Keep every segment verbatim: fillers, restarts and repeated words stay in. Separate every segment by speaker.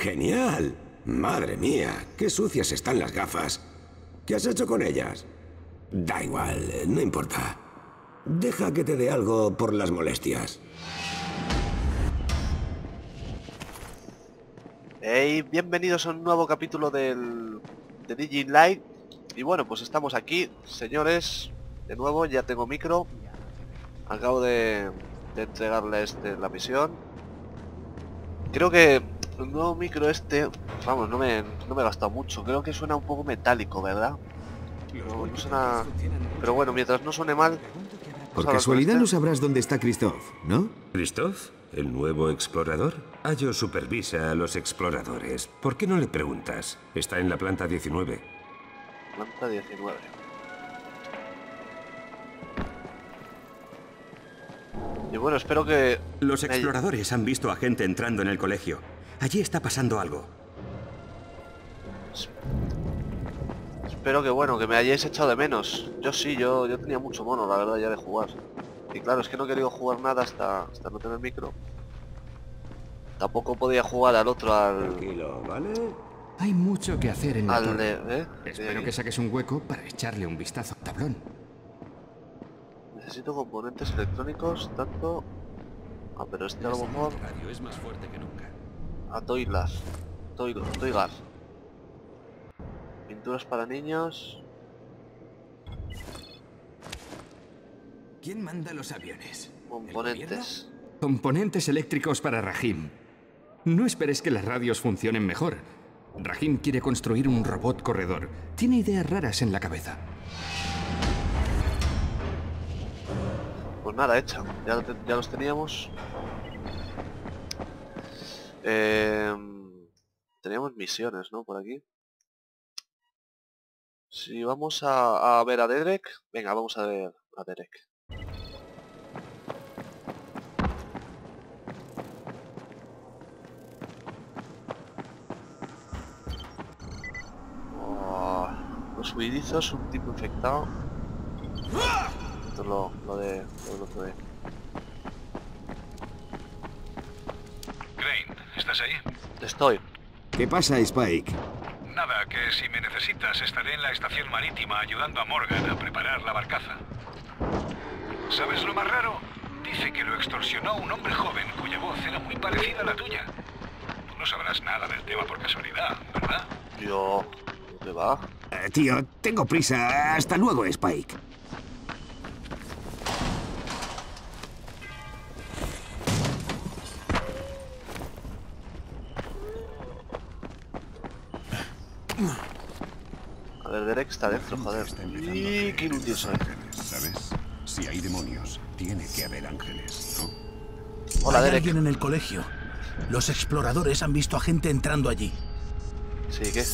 Speaker 1: ¡Genial! Madre mía, qué sucias están las gafas. ¿Qué has hecho con ellas? Da igual, no importa. Deja que te dé algo por las molestias.
Speaker 2: Hey, bienvenidos a un nuevo capítulo del de Dying Light. Y bueno, pues estamos aquí, señores. De nuevo, ya tengo micro. Acabo de, de entregarle este, la misión. Creo que el nuevo micro este, vamos, no me, no me he gastado mucho. Creo que suena un poco metálico, ¿verdad? No, no suena... Pero bueno, mientras no suene mal...
Speaker 3: Por casualidad no sabrás dónde está Christoph, ¿no?
Speaker 4: ¿Christoph? ¿El nuevo explorador? Ayo supervisa a los exploradores. ¿Por qué no le preguntas? Está en la planta diecinueve.
Speaker 2: Planta diecinueve. Y bueno, espero que...
Speaker 5: Los exploradores han visto a gente entrando en el colegio. Allí está pasando algo.
Speaker 2: Espero que, bueno, que me hayáis echado de menos. Yo sí, yo, yo tenía mucho mono, la verdad, ya de jugar. Y claro, es que no he querido jugar nada hasta, hasta no tener micro. Tampoco podía jugar al otro, al...
Speaker 1: Tranquilo, ¿vale?
Speaker 3: Hay mucho que hacer en la
Speaker 2: al
Speaker 3: torre.
Speaker 2: de... ¿eh?
Speaker 3: Espero
Speaker 2: De-
Speaker 3: que saques un hueco para echarle un vistazo al tablón.
Speaker 2: Necesito componentes electrónicos, tanto... Ah, pero este a lo mejor...
Speaker 5: radio es más fuerte que nunca.
Speaker 2: A Toilas. Toil- Toigar. Pinturas para niños...
Speaker 3: ¿Quién manda los aviones?
Speaker 2: Componentes.
Speaker 3: Componentes eléctricos para Rahim. No esperes que las radios funcionen mejor. Rahim quiere construir un robot corredor. Tiene ideas raras en la cabeza.
Speaker 2: Pues nada, hecha. Ya, lo te- ya los teníamos. Eh, teníamos misiones, ¿no? Por aquí. Si vamos a, a ver a Derek. Venga, vamos a ver a Derek. Oh, los huidizos, un tipo infectado. Esto es lo, lo de... Lo, lo de...
Speaker 6: Crane, ¿estás ahí?
Speaker 2: Estoy.
Speaker 3: ¿Qué pasa, Spike?
Speaker 6: Nada, que si me necesitas estaré en la estación marítima ayudando a Morgan a preparar la barcaza. ¿Sabes lo más raro? Dice que lo extorsionó un hombre joven cuya voz era muy parecida a la tuya. Tú no sabrás nada del tema por casualidad, ¿verdad?
Speaker 2: Yo... ¿Dónde va?
Speaker 3: Eh, tío, tengo prisa. Hasta luego, Spike.
Speaker 2: A ver, Derek está dentro, joder. Y qué inútil soy.
Speaker 7: ¿Sabes? Si hay demonios, tiene que haber ángeles, ¿no?
Speaker 2: Hola,
Speaker 8: Hay
Speaker 2: Derek.
Speaker 8: alguien en el colegio. Los exploradores han visto a gente entrando allí.
Speaker 2: Sí, ¿qué?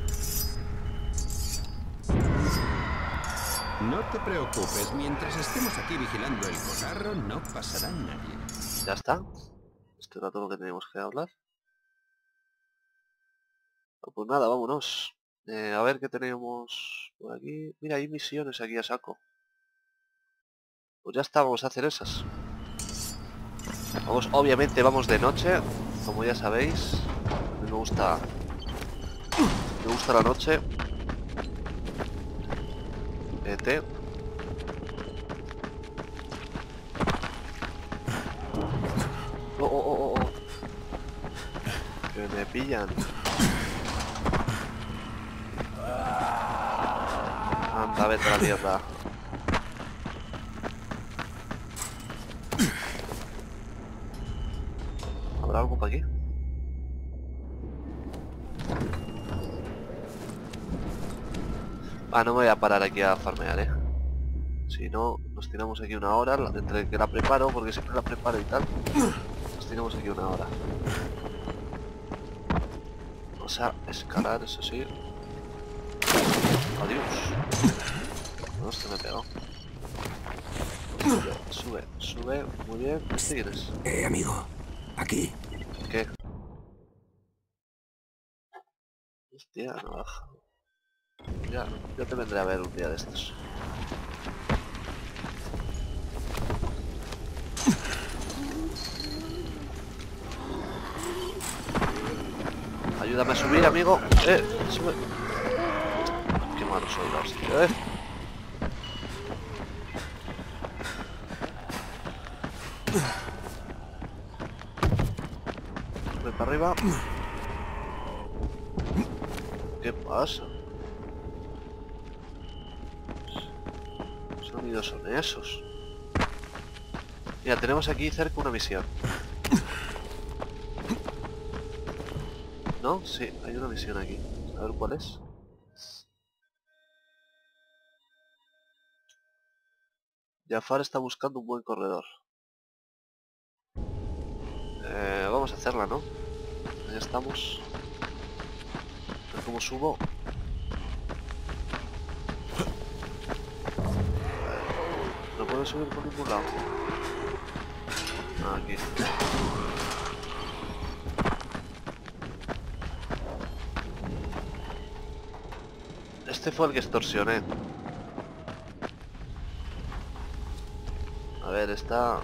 Speaker 5: No te preocupes, mientras estemos aquí vigilando el cotarro, no pasará nadie.
Speaker 2: Ya está. Esto era todo lo que teníamos que hablar. Ah, pues nada, vámonos. Eh, a ver qué tenemos por aquí. Mira, hay misiones aquí a saco. Pues ya está, vamos a hacer esas. Vamos, obviamente vamos de noche, como ya sabéis. A mí me gusta... Me gusta la noche. E T. Oh, oh, oh, oh, oh. Que me pillan. Anda, vete a la mierda. ¿Habrá algo para aquí? Ah, no me voy a parar aquí a farmear, eh. Si no, nos tiramos aquí una hora, la- entre que la preparo, porque siempre la preparo y tal. Nos tiramos aquí una hora. Vamos a escalar, eso sí. Adiós. No, este me pegó. Sube, sube, sube, muy bien. ¿Este quién es?
Speaker 1: Eh, amigo. Aquí.
Speaker 2: ¿Qué? Hostia, navaja. Ya, ya te vendré a ver un día de estos. Ayúdame a subir, amigo. Eh, sube. Qué malo soy, la hostia, eh. Sube para arriba. ¿Qué pasa? ¿Qué sonidos son esos? Mira, tenemos aquí cerca una misión. ¿No? Sí, hay una misión aquí. A ver cuál es. Jafar está buscando un buen corredor. Eh, vamos a hacerla, ¿no? Ya estamos. A ver cómo subo. No puedo subir por ningún lado. Ah, aquí. Este fue el que extorsioné. A ver, está...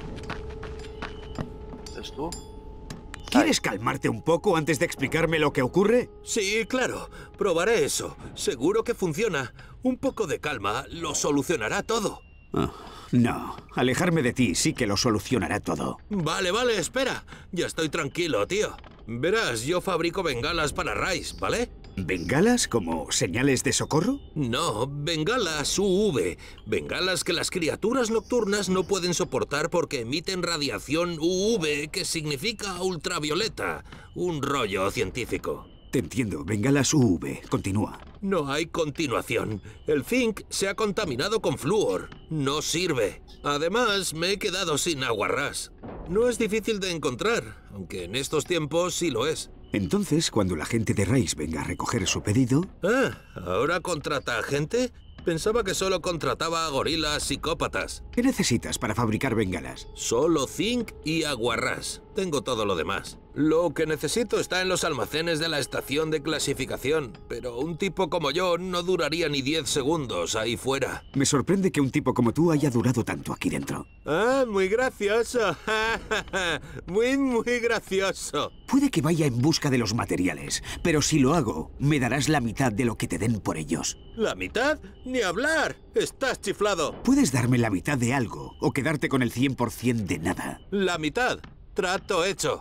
Speaker 2: ¿Es tú?
Speaker 9: ¿Quieres calmarte un poco antes de explicarme lo que ocurre?
Speaker 10: Sí, claro. Probaré eso. Seguro que funciona. Un poco de calma lo solucionará todo.
Speaker 9: Oh, no. Alejarme de ti sí que lo solucionará todo.
Speaker 10: Vale, vale, espera. Ya estoy tranquilo, tío. Verás, yo fabrico bengalas para Rise, ¿vale?
Speaker 9: ¿Bengalas como señales de socorro?
Speaker 10: No, bengalas U V. Bengalas que las criaturas nocturnas no pueden soportar porque emiten radiación U V, que significa ultravioleta. Un rollo científico.
Speaker 9: Te entiendo. Bengalas U V. Continúa.
Speaker 10: No hay continuación. El zinc se ha contaminado con flúor. No sirve. Además, me he quedado sin aguarrás. No es difícil de encontrar, aunque en estos tiempos sí lo es.
Speaker 9: Entonces, cuando la gente de Rise venga a recoger su pedido...
Speaker 10: Ah, ¿ahora contrata a gente? Pensaba que solo contrataba a gorilas psicópatas.
Speaker 9: ¿Qué necesitas para fabricar bengalas?
Speaker 10: Solo zinc y aguarrás. Tengo todo lo demás. Lo que necesito está en los almacenes de la estación de clasificación, pero un tipo como yo no duraría ni diez segundos ahí fuera.
Speaker 9: Me sorprende que un tipo como tú haya durado tanto aquí dentro.
Speaker 10: Ah, muy gracioso. Muy, muy gracioso.
Speaker 9: Puede que vaya en busca de los materiales, pero si lo hago, me darás la mitad de lo que te den por ellos.
Speaker 10: ¿La mitad? ¡Ni hablar! ¡Estás chiflado!
Speaker 9: Puedes darme la mitad de algo o quedarte con el cien por cien de nada.
Speaker 10: La mitad. Trato hecho.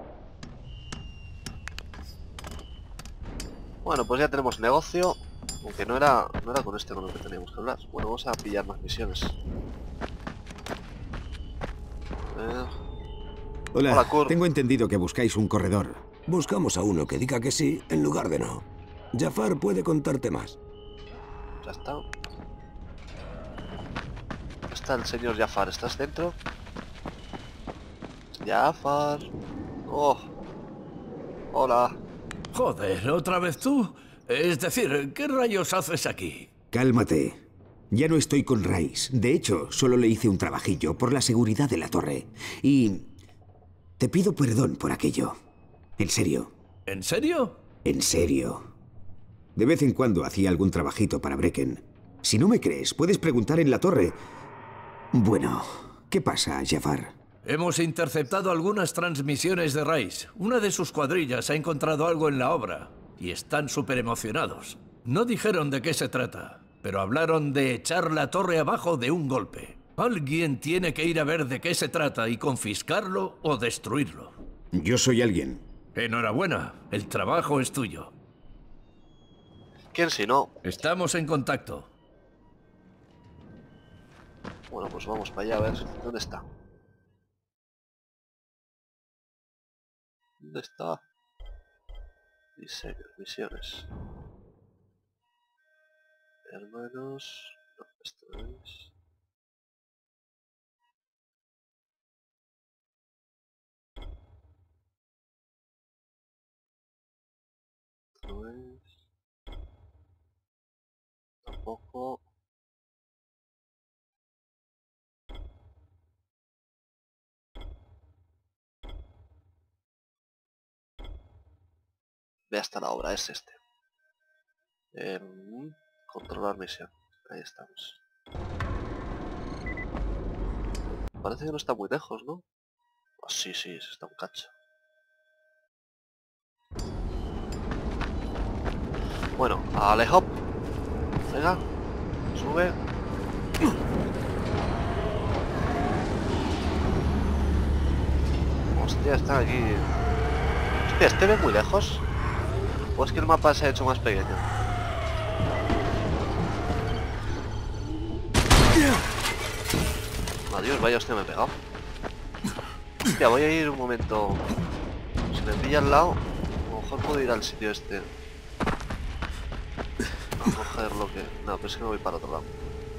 Speaker 2: Bueno, pues ya tenemos negocio. Aunque no era, no era con este con el que teníamos que hablar. Bueno, vamos a pillar más misiones. Eh...
Speaker 9: Hola,
Speaker 2: Hola, Kurt.
Speaker 9: Tengo entendido que buscáis un corredor.
Speaker 1: Buscamos a uno que diga que sí en lugar de no. Jafar puede contarte más.
Speaker 2: Ya está. Está el señor Jafar. ¿Estás dentro? Jafar. Oh. Hola.
Speaker 8: Joder, ¿otra vez tú? Es decir, ¿qué rayos haces aquí?
Speaker 9: Cálmate. Ya no estoy con Rise. De hecho, solo le hice un trabajillo por la seguridad de la torre. Y... te pido perdón por aquello. En serio.
Speaker 8: ¿En serio?
Speaker 9: En serio. De vez en cuando hacía algún trabajito para Brecken. Si no me crees, puedes preguntar en la torre. Bueno, ¿qué pasa, Jafar?
Speaker 8: Hemos interceptado algunas transmisiones de Rise. Una de sus cuadrillas ha encontrado algo en la obra. Y están súper emocionados. No dijeron de qué se trata, pero hablaron de echar la torre abajo de un golpe. Alguien tiene que ir a ver de qué se trata y confiscarlo o destruirlo.
Speaker 9: Yo soy alguien.
Speaker 8: Enhorabuena, el trabajo es tuyo.
Speaker 2: ¿Quién si no?
Speaker 8: Estamos en contacto.
Speaker 2: Bueno, pues vamos para allá a ver. ¿Dónde está? ¿Dónde está? Diseños, misiones. Hermanos... No, esto es... No es... Tampoco... Ve hasta la obra, es este. Eh, controlar misión. Ahí estamos. Parece que no está muy lejos, ¿no? Oh, sí, sí, se está un cacho. Bueno, alejo. Venga. Sube. Hostia, está aquí. Hostia, ¿este ve muy lejos? ¿O es que el mapa se ha hecho más pequeño? Adiós, vaya hostia, me he pegado. Hostia, voy a ir un momento. Si me pilla al lado, a lo mejor puedo ir al sitio este. A coger lo que... No, pero es que me voy para otro lado.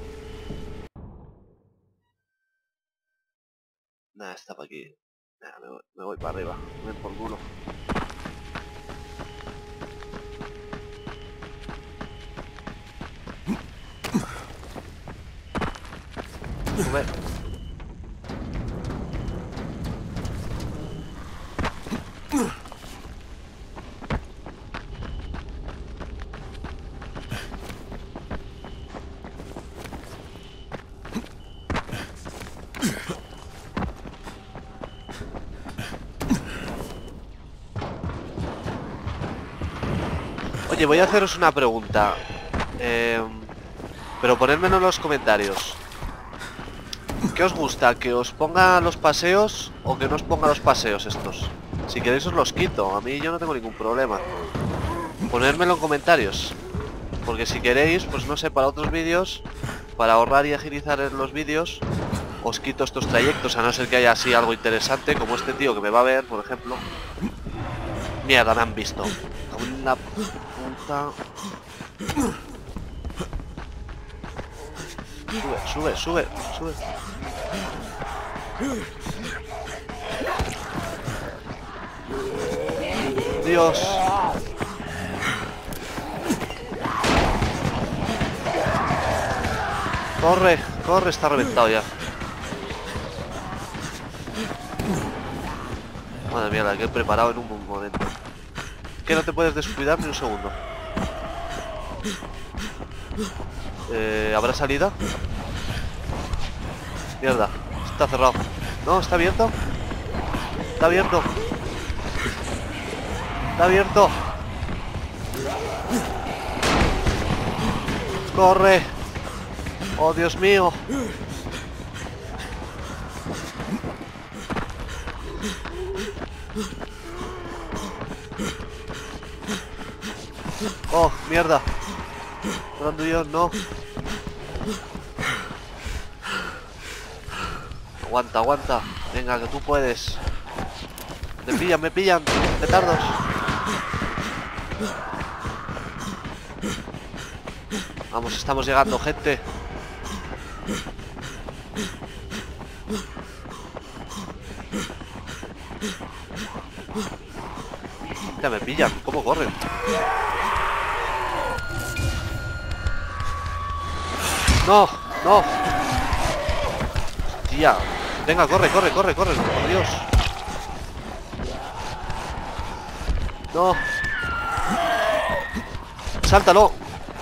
Speaker 2: Nah, está para aquí. Nah, me voy, me voy para arriba. Me voy por culo. Sube. Oye, voy a haceros una pregunta. Eh, pero ponérmelo en los comentarios. ¿Qué os gusta? ¿Que os ponga los paseos o que no os ponga los paseos estos? Si queréis os los quito, a mí yo no tengo ningún problema. Ponérmelo en comentarios. Porque si queréis, pues no sé, para otros vídeos, para ahorrar y agilizar en los vídeos, os quito estos trayectos, a no ser que haya así algo interesante, como este tío que me va a ver, por ejemplo. Mierda, me han visto. Una puta... Sube, sube, sube, sube. Dios. Corre, corre, está reventado ya. Madre mía, la que he preparado en un momento. Que no te puedes descuidar ni un segundo. Eh, ¿Habrá salida? Mierda, está cerrado. No, está abierto. Está abierto. Está abierto. Corre. Oh, Dios mío. Oh, mierda. ¿Dónde yo? No. Aguanta, aguanta. Venga, que tú puedes. Me pillan, me pillan. Petardos. Vamos, estamos llegando, gente. Ya me pillan. ¿Cómo corren? No, no. Tía. Venga, corre, corre, corre, corre. Por Dios. No. Sáltalo.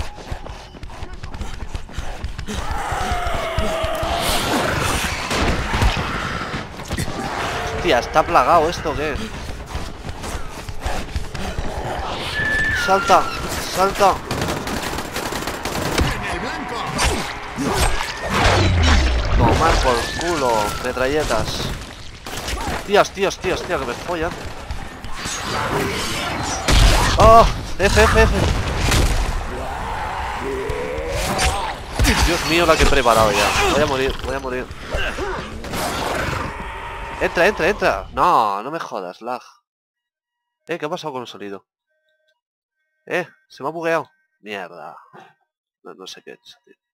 Speaker 2: Hostia, está plagado esto, ¿qué? Salta, salta. Tomar por culo, metralletas. Tías, tías, tías, tías, que me follan. ¡Oh! F, F, F. Dios mío, la que he preparado ya. Voy a morir, voy a morir. Entra, entra, entra. No, no me jodas, lag. Eh, ¿qué ha pasado con el sonido? Eh, se me ha bugueado. Mierda. No, no sé qué he hecho, tío.